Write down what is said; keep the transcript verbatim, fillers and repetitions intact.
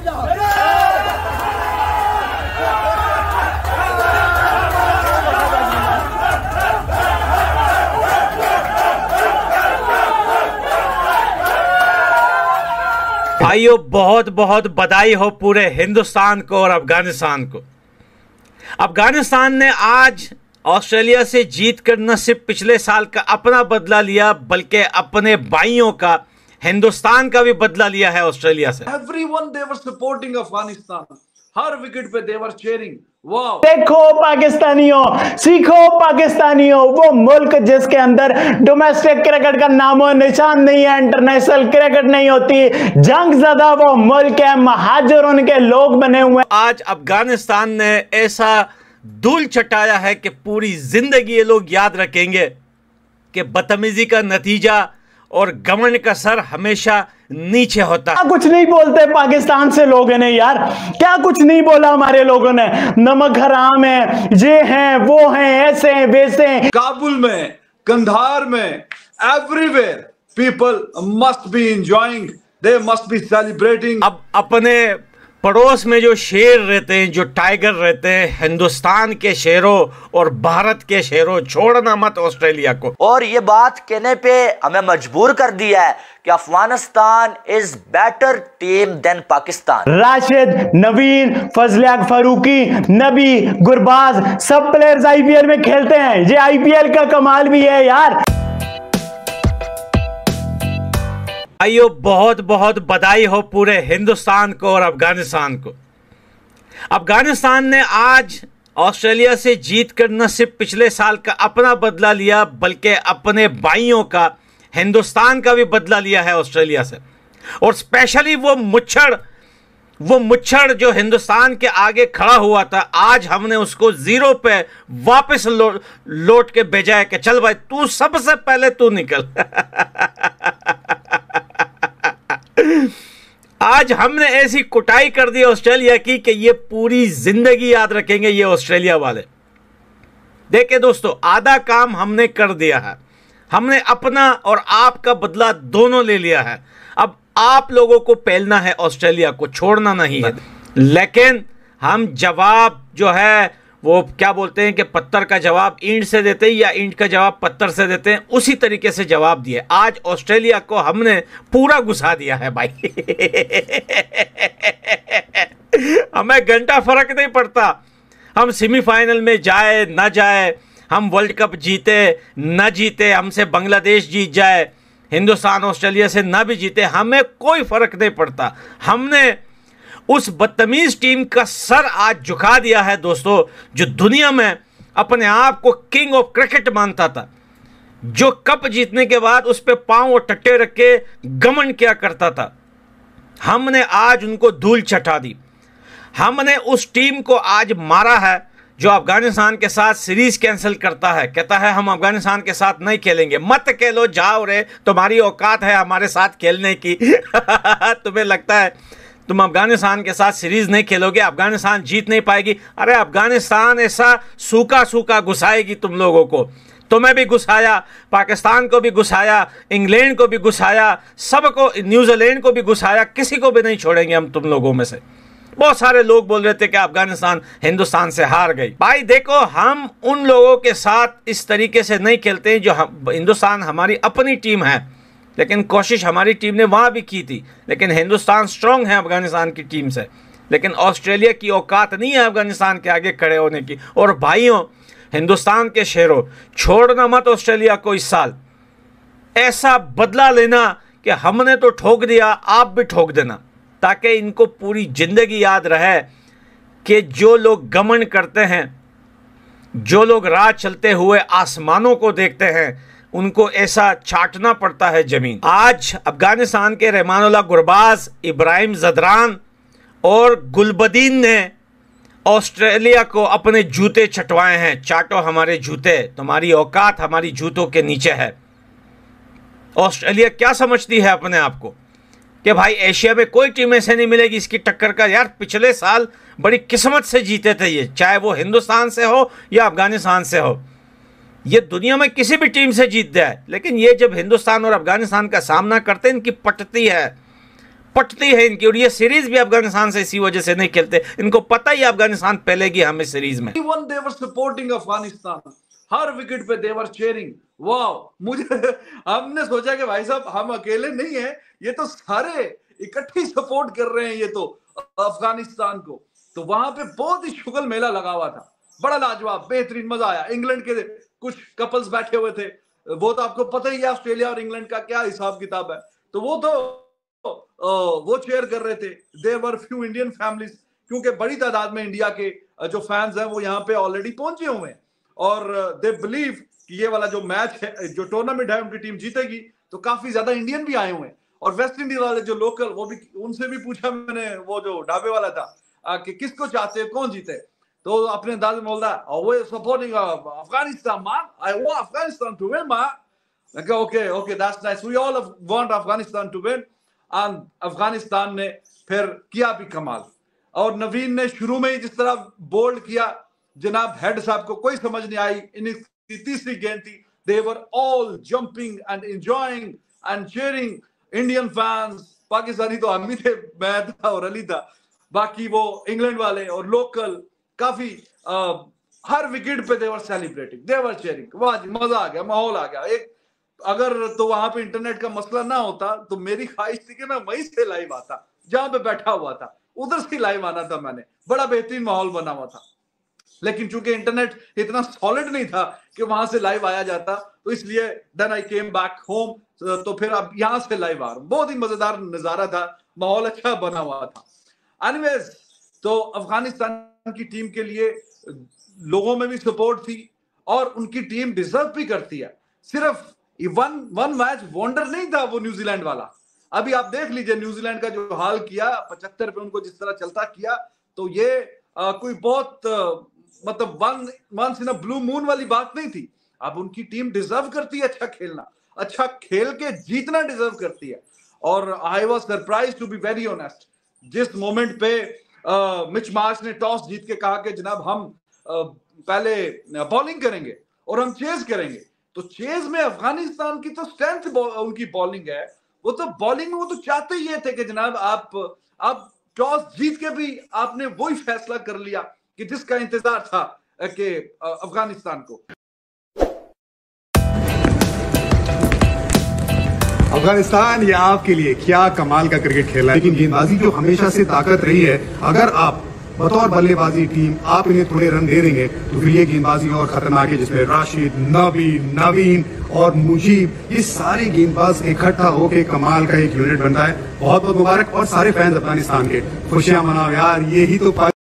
भाइयों, बहुत बहुत बधाई हो पूरे हिंदुस्तान को और अफगानिस्तान को। अफगानिस्तान ने आज ऑस्ट्रेलिया से जीत कर न सिर्फ पिछले साल का अपना बदला लिया, बल्कि अपने भाइयों का, हिंदुस्तान का भी बदला लिया है ऑस्ट्रेलिया से। Everyone they were supporting Afghanistan. हर विकेट पे they were cheering. वाह! देखो पाकिस्तानियों, सीखो पाकिस्तानियों, वो मुल्क जिसके अंदर डोमेस्टिक क्रिकेट का नामो निशान नहीं है, इंटरनेशनल क्रिकेट नहीं होती, जंग ज़दा वो मुल्क है, महाजर उनके लोग बने हुए। आज अफगानिस्तान ने ऐसा धूल चटाया है कि पूरी जिंदगी ये लोग याद रखेंगे कि बदतमीजी का नतीजा और घमंड का सर हमेशा नीचे होता है। क्या कुछ नहीं बोलते पाकिस्तान से लोगों ने यार, क्या कुछ नहीं बोला हमारे लोगों ने। नमक हराम है, ये हैं, वो हैं, ऐसे हैं, वैसे हैं। काबुल में, कंधार में, everywhere people must be enjoying, they must be celebrating. अब अपने पड़ोस में जो शेर रहते हैं, जो टाइगर रहते हैं, हिंदुस्तान के शेरों और भारत के शेरों, छोड़ना मत ऑस्ट्रेलिया को। और ये बात कहने पे हमें मजबूर कर दिया है कि Afghanistan is better team than Pakistan. Rashid, Naveen, Fazalhaq Farooqi, Nabi, Gurbaz, सब प्लेयर्स आईपीएल में खेलते हैं। ये आईपीएल का कमाल भी है यार। भाइयों, बहुत बहुत बधाई हो पूरे हिंदुस्तान को और अफगानिस्तान को। अफगानिस्तान ने आज ऑस्ट्रेलिया से जीत कर न सिर्फ पिछले साल का अपना बदला लिया, बल्कि अपने भाइयों का, हिंदुस्तान का भी बदला लिया है ऑस्ट्रेलिया से। और स्पेशली वो मुच्छड़ वो मुच्छड़ जो हिंदुस्तान के आगे खड़ा हुआ था, आज हमने उसको जीरो पे वापस लो, लौट के भेजा है कि चल भाई, तू सबसे पहले तू निकल। आज हमने ऐसी कुटाई कर दी ऑस्ट्रेलिया की कि ये पूरी जिंदगी याद रखेंगे ये ऑस्ट्रेलिया वाले। देखिए दोस्तों, आधा काम हमने कर दिया है, हमने अपना और आपका बदला दोनों ले लिया है। अब आप लोगों को पहलना है ऑस्ट्रेलिया को, छोड़ना नहीं है। लेकिन हम जवाब जो है वो क्या बोलते हैं कि पत्थर का जवाब ईंट से देते हैं या ईंट का जवाब पत्थर से देते हैं, उसी तरीके से जवाब दिए। आज ऑस्ट्रेलिया को हमने पूरा घुसा दिया है भाई। हमें घंटा फर्क नहीं पड़ता, हम सेमीफाइनल में जाए ना जाए, हम वर्ल्ड कप जीते ना जीते, हमसे बांग्लादेश जीत जाए, हिंदुस्तान ऑस्ट्रेलिया से ना भी जीते, हमें कोई फर्क नहीं पड़ता। हमने उस बदतमीज टीम का सर आज झुका दिया है दोस्तों, जो दुनिया में अपने आप को किंग ऑफ क्रिकेट मानता था, जो कप जीतने के बाद उस पे पांव और टट्टे रख के घमंड किया करता था। हमने आज उनको धूल चटा दी। हमने उस टीम को आज मारा है जो अफगानिस्तान के साथ सीरीज कैंसिल करता है, कहता है हम अफगानिस्तान के साथ नहीं खेलेंगे। मत खेलो, जाओ रे, तुम्हारी औकात है हमारे साथ खेलने की। तुम्हें लगता है तुम अफगानिस्तान के साथ सीरीज नहीं खेलोगे, अफगानिस्तान जीत नहीं पाएगी? अरे अफगानिस्तान ऐसा सूखा सूखा घुसाएगी तुम लोगों को। तुम्हें भी घुसाया, पाकिस्तान को भी घुसाया, इंग्लैंड को भी घुसाया, सबको, न्यूजीलैंड को भी घुसाया, किसी को भी नहीं छोड़ेंगे हम तुम लोगों में से। बहुत सारे लोग बोल रहे थे कि अफगानिस्तान हिंदुस्तान से हार गई। भाई देखो, हम उन लोगों के साथ इस तरीके से नहीं खेलते हैं जो हम, हिंदुस्तान हमारी अपनी टीम है, लेकिन कोशिश हमारी टीम ने वहाँ भी की थी, लेकिन हिंदुस्तान स्ट्रांग है अफगानिस्तान की टीम से। लेकिन ऑस्ट्रेलिया की औकात नहीं है अफगानिस्तान के आगे खड़े होने की। और भाइयों, हिंदुस्तान के शेरों, छोड़ना मत ऑस्ट्रेलिया को इस साल। ऐसा बदला लेना कि हमने तो ठोक दिया, आप भी ठोक देना, ताकि इनको पूरी जिंदगी याद रहे कि जो लोग घमंड करते हैं, जो लोग राह चलते हुए आसमानों को देखते हैं, उनको ऐसा चाटना पड़ता है जमीन। आज अफगानिस्तान के रहमानुल्लाह गुरबाज, इब्राहिम जदरान और गुलबदीन ने ऑस्ट्रेलिया को अपने जूते चटवाए हैं। चाटो हमारे जूते, तुम्हारी औकात हमारी जूतों के नीचे है। ऑस्ट्रेलिया क्या समझती है अपने आप को कि भाई एशिया में कोई टीम ऐसे नहीं मिलेगी इसकी टक्कर का। यार पिछले साल बड़ी किस्मत से जीते थे ये, चाहे वो हिंदुस्तान से हो या अफगानिस्तान से हो। ये दुनिया में किसी भी टीम से जीत जाए, लेकिन ये जब हिंदुस्तान और अफगानिस्तान का सामना करते हैं, इनकी पटती है, पटती है इनकी, और ये सीरीज भी अफगानिस्तान से इसी वजह से नहीं खेलते, इनको पता ही अफगानिस्तान पहलेगी हमें सीरीज में। Even they were supporting Afghanistan, हर विकेट पे they were cheering। वाह, मुझे हमने सोचा कि भाई साहब हम अकेले नहीं है, ये तो सारे इकट्ठे सपोर्ट कर रहे हैं ये तो अफगानिस्तान को। तो वहां पे बहुत ही शुगल मेला लगा हुआ था, बड़ा लाजवाब, बेहतरीन, मजा आया। इंग्लैंड के कुछ कपल्स बैठे हुए थे, वो तो आपको पता ही है ऑस्ट्रेलिया और इंग्लैंड का क्या हिसाब किताब है, तो वो तो वो चेयर कर रहे थे। There were few Indian families, क्योंकि बड़ी तादाद में इंडिया के जो फैंस हैं वो यहाँ पे ऑलरेडी पहुंचे हुए हैं, और दे बिलीव कि ये वाला जो मैच है, जो टूर्नामेंट है, उनकी टीम जीतेगी। तो काफी ज्यादा इंडियन भी आए हुए हैं, और वेस्ट इंडीज वाले जो लोकल, वो भी, उनसे भी पूछा मैंने, वो जो ढाबे वाला था, कि किसको चाहते हैं, कौन जीते, तो अपने अंदाज में बोल रहा है, वे supporting Afghanistan man, I want Afghanistan to win man. Okay okay that's nice, we all want Afghanistan to win. And Afghanistan ने फिर किया भी कमाल, और नवीन ने शुरू में ही जिस तरह बोल्ड किया, जनाब हेड साहब को कोई समझ नहीं आई। इनिंग्स की तीसरी गेंद थी, they were all jumping and enjoying and cheering. Indian fans, Pakistani तो हम ही थे, मैं था और अली था, बाकी वो इंग्लैंड वाले और लोकल काफी आ, हर विकेट पे दे were celebrating, they were cheering. वाह जी, मजा आ गया, माहौल आ गया। एक अगर तो वहां पे इंटरनेट का मसला ना होता तो मेरी ख्वाहिश थी कि मैं वहीं से लाइव आता, जहां पे बैठा हुआ था उधर से लाइव आना था मैंने, बड़ा बेहतरीन माहौल बना हुआ था। लेकिन चूंकि इंटरनेट इतना सॉलिड नहीं था कि वहां से लाइव आया जाता, तो इसलिए then I came back home, तो फिर अब यहां से लाइव आ रहा हूं। बहुत ही मजेदार नजारा था, माहौल अच्छा बना हुआ था। एनीवेज, तो अफगानिस्तान की टीम के लिए लोगों में भी सपोर्ट थी, और उनकी टीम डिजर्व भी करती है। सिर्फ वन वन मैच वंडर नहीं था वो न्यूजीलैंड वाला। अभी आप देख लीजिए न्यूजीलैंड का जो हाल किया, पचहत्तर पे उनको जिस तरह चलता किया, तो ये आ, कोई बहुत आ, मतलब one once in a blue moon वाली बात नहीं थी। अब उनकी टीम डिजर्व करती है अच्छा खेलना, अच्छा खेल के जीतना डिजर्व करती है। और I was surprise to be very honest, जिस मोमेंट पे मिच मार्श ने टॉस जीत के कहा कि जनाब हम आ, पहले बॉलिंग करेंगे और हम चेज करेंगे, तो चेज में अफगानिस्तान की तो स्ट्रेंथ उनकी बॉलिंग है। वो तो बॉलिंग में वो तो चाहते ही ये थे कि जनाब आप आप टॉस जीत के भी आपने वही फैसला कर लिया कि जिसका इंतजार था कि अफगानिस्तान को। अफगानिस्तान ये आपके लिए क्या कमाल का क्रिकेट खेला है, लेकिन गेंदबाजी जो हमेशा से ताकत रही है, अगर आप बतौर बल्लेबाजी टीम आप इन्हें थोड़े रन दे देंगे तो फिर ये गेंदबाजी और खतरनाक है, जिसमें राशिद, नबी, नवीन और मुजीब, ये सारे गेंदबाज इकट्ठा होकर कमाल का एक यूनिट बनता है। बहुत बहुत मुबारक, और सारे फैंस अफगानिस्तान के खुशियां मनाओ यार, यही तो